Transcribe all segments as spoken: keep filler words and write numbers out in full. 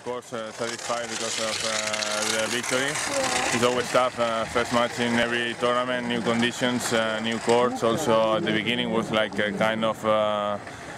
of course, uh, satisfied because of uh, the victory. It's always tough. Uh, first match in every tournament, new conditions, uh, new courts. Also, at the beginning was like a kind of uh,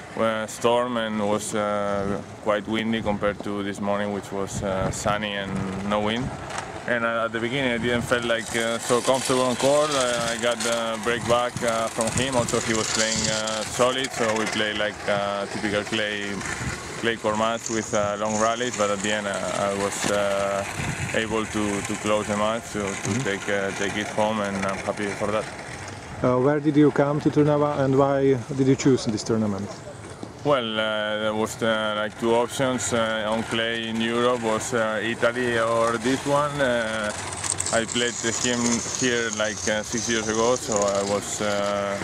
storm and was uh, quite windy compared to this morning, which was uh, sunny and no wind. And uh, at the beginning, I didn't feel like uh, so comfortable on court. I, I got the break back uh, from him. Also, he was playing uh, solid, so we played like uh, typical clay. Clay court match with uh, long rallies, but at the end uh, I was uh, able to, to close the match, to, to mm-hmm. take uh, take it home, and I'm happy for that. Uh, where did you come to Trnava, and why did you choose this tournament? Well, uh, there was uh, like two options uh, on clay in Europe, was uh, Italy or this one. Uh, I played him here like uh, six years ago, so I was uh,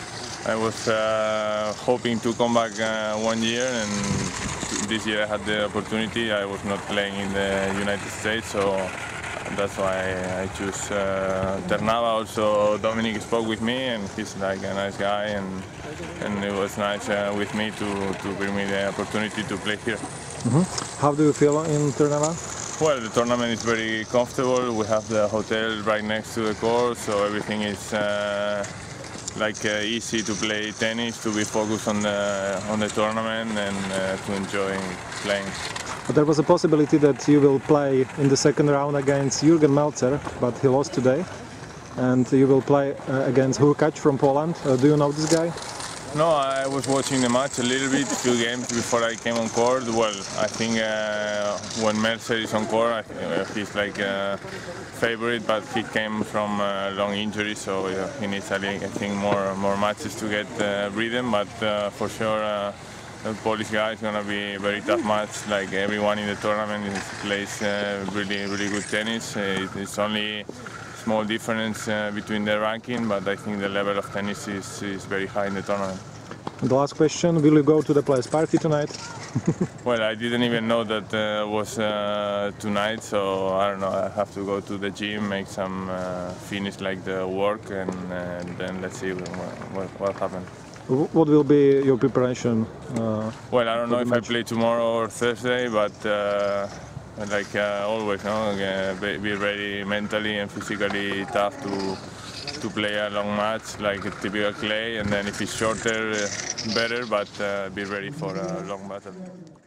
I was uh, hoping to come back uh, one year, and this year I had the opportunity. I was not playing in the United States, so that's why I choose uh, Trnava. Also, Dominic spoke with me, and he's like a nice guy, and and it was nice uh, with me to to bring me the opportunity to play here. Mm-hmm. How do you feel in Trnava? Well, the tournament is very comfortable. We have the hotel right next to the court, so everything is uh, like uh, easy to play tennis, to be focused on the on the tournament, and uh, to enjoy playing. But there was a possibility that you will play in the second round against Jürgen Melzer, but he lost today, and you will play uh, against Hurkacz from Poland. Uh, do you know this guy? No, I was watching the match a little bit, a few games before I came on court. Well, I think uh, when Melzer is on court, I think, uh, he's like a favorite, but he came from a long injury, so uh, he needs, I think, more more matches to get uh, rhythm. But uh, for sure, uh, the Polish guy is going to be a very tough match. Like everyone in the tournament, he plays uh, really, really good tennis. Uh, it's only small difference uh, between the ranking, but I think the level of tennis is, is very high in the tournament. And the last question, will you go to the players' party tonight? Well, I didn't even know that uh, was uh, tonight, so I don't know, I have to go to the gym, make some, uh, finish like the work, and, and then let's see what, what, what happens. What will be your preparation? Uh, well, I don't know if match? I play tomorrow or Thursday, but uh, like uh, always, no? Uh, be ready mentally and physically tough to to play a long match like a typical clay, and then if it's shorter, uh, better, but uh, be ready for a long battle.